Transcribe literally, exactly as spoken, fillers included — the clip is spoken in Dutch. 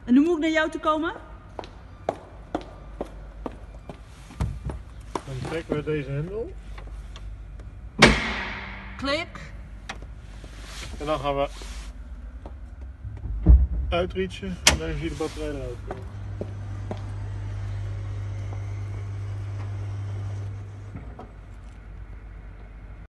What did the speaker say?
En nu moet ik naar jou toe komen? Dan trekken we deze hendel. Klik. En dan gaan we uitreachen en dan zie je de batterij eruit komen.